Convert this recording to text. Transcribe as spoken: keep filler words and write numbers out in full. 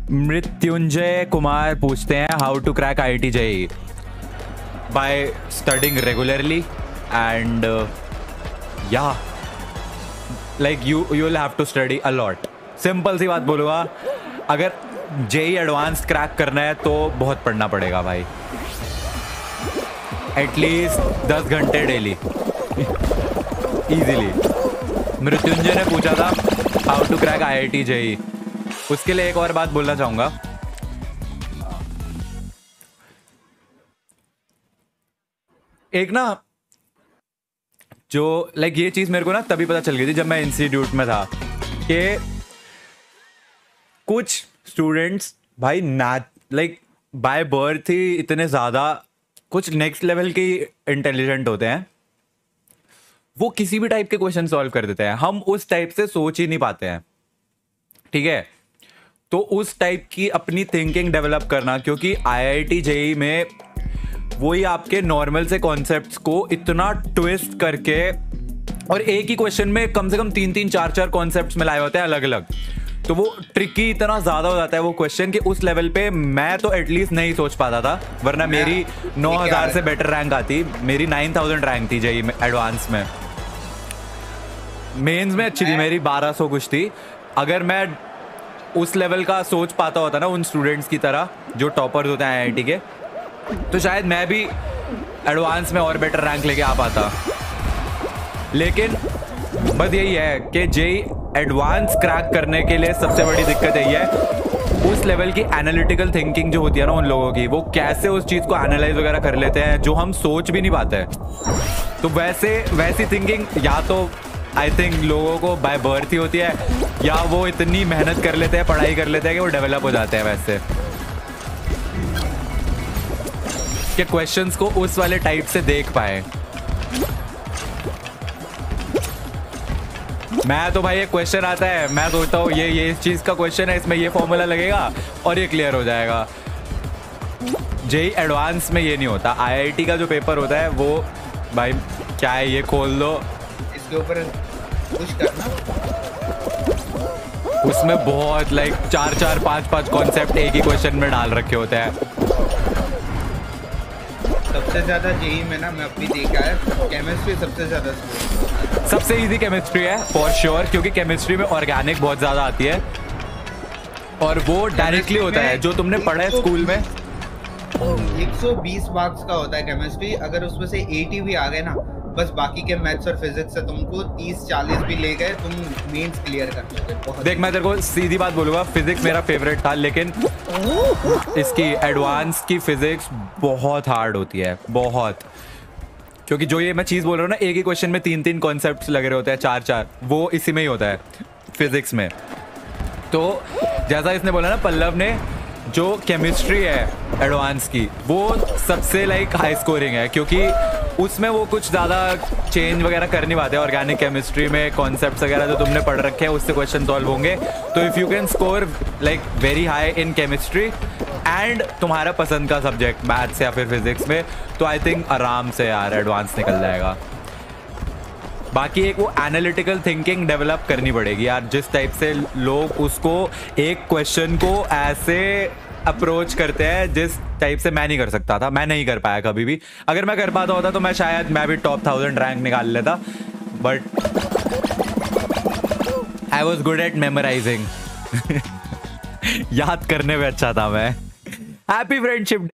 मृत्युंजय कुमार पूछते हैं how to crack I I T JEE by studying regularly and या like you you will have to study a lot. Simple सी बात बोलूँगा, अगर जेईई एडवांस क्रैक करना है तो बहुत पढ़ना पड़ेगा भाई, एटलीस्ट दस घंटे डेली इजीली। मृत्युंजय ने पूछा था how to crack I I T JEE, उसके लिए एक और बात बोलना चाहूंगा। एक ना जो लाइक ये चीज मेरे को ना तभी पता चल गई थी जब मैं इंस्टीट्यूट में था कि कुछ स्टूडेंट्स भाई नाच लाइक बाय बर्थ ही इतने ज्यादा कुछ नेक्स्ट लेवल के इंटेलिजेंट होते हैं, वो किसी भी टाइप के क्वेश्चन सॉल्व कर देते हैं। हम उस टाइप से सोच ही नहीं पाते हैं, ठीक है। तो उस टाइप की अपनी थिंकिंग डेवलप करना, क्योंकि आई आई टी जेईई में वही आपके नॉर्मल से कॉन्सेप्ट्स को इतना ट्विस्ट करके और एक ही क्वेश्चन में कम से कम तीन तीन चार चार कॉन्सेप्ट्स मिलाए होते हैं अलग अलग, तो वो ट्रिकी इतना ज्यादा हो जाता है वो क्वेश्चन कि उस लेवल पे मैं तो एटलीस्ट नहीं सोच पाता था, वरना मेरी नौ हज़ार से बेटर रैंक आती। मेरी नाइन थाउजेंड रैंक थी जेईई में एडवांस में, मेंस में अच्छी थी मेरी बारह सौ कुछ थी। अगर मैं उस लेवल का सोच पाता होता ना उन स्टूडेंट्स की तरह जो टॉपर्स होते हैं आई आई टी के, तो शायद मैं भी एडवांस में और बेटर रैंक लेके आ पाता। लेकिन बस यही है कि जेईई एडवांस क्रैक करने के लिए सबसे बड़ी दिक्कत यही है, उस लेवल की एनालिटिकल थिंकिंग जो होती है ना उन लोगों की, वो कैसे उस चीज़ को एनालाइज वगैरह कर लेते हैं जो हम सोच भी नहीं पाते। तो वैसे वैसी थिंकिंग या तो आई थिंक लोगों को बाय बर्थ ही होती है, या वो इतनी मेहनत कर लेते हैं, पढ़ाई कर लेते हैं कि वो डेवलप हो जाते हैं वैसे कि क्वेश्चंस को उस वाले टाइप से देख पाए। मैं तो भाई एक क्वेश्चन आता है, मैं सोचता हूँ ये ये इस चीज़ का क्वेश्चन है, इसमें ये फॉर्मूला लगेगा और ये क्लियर हो जाएगा। जेईई एडवांस में ये नहीं होता। आई आई टी का जो पेपर होता है वो भाई क्या है, ये खोल दो, इसके ऊपर कुछ करना, उसमें बहुत लाइक चार चार पांच पांच कॉन्सेप्ट एक ही क्वेश्चन में डाल रखे होते हैं। सबसे ज्यादा जेईई में ना मैं अपनी देखा है केमिस्ट्री सबसे ज्यादा सबसे इजी केमिस्ट्री है फॉर श्योर, क्योंकि केमिस्ट्री में ऑर्गेनिक बहुत ज्यादा आती है और वो डायरेक्टली होता है जो तुमने पढ़ा है स्कूल में। एक सौ बीस मार्क्स का होता है केमिस्ट्री, अगर उसमें से अस्सी भी आ गए ना, बस बाकी के मैथ्स और फिजिक्स से तुमको तीस चालीस भी ले गए, तुम मेंस क्लियर कर लोगे। देख मैं तेरे को सीधी बात बोलूंगा, फिजिक्स मेरा फेवरेट था, लेकिन इसकी एडवांस की फिजिक्स बहुत हार्ड होती है, बहुत। क्योंकि जो ये मैं चीज़ बोल रहा हूँ ना, एक ही क्वेश्चन में तीन तीन कॉन्सेप्ट्स लगे होते हैं, चार चार, वो इसी में ही होता है फिजिक्स में। तो जैसा इसने बोला ना पल्लव ने, जो केमिस्ट्री है एडवांस की वो सबसे लाइक हाई स्कोरिंग है, क्योंकि उसमें वो कुछ ज़्यादा चेंज वगैरह कर नहीं पाते। ऑर्गेनिक केमिस्ट्री में कॉन्सेप्ट्स वगैरह जो तुमने पढ़ रखे हैं उससे क्वेश्चन सॉल्व होंगे। तो if you can score like very high in chemistry and तुम्हारा पसंद का सब्जेक्ट मैथ्स या फिर फिजिक्स में, तो आई थिंक आराम से यार एडवांस निकल जाएगा। बाकी एक वो एनालिटिकल थिंकिंग डेवलप करनी पड़ेगी यार, जिस टाइप से लोग उसको एक क्वेश्चन को ऐसे अप्रोच करते हैं जिस टाइप से मैं नहीं कर सकता था, मैं नहीं कर पाया कभी भी। अगर मैं कर पाता होता तो मैं शायद मैं भी टॉप थाउजेंड रैंक निकाल लेता, but I was good at memorising याद करने में अच्छा था मैं। Happy friendship.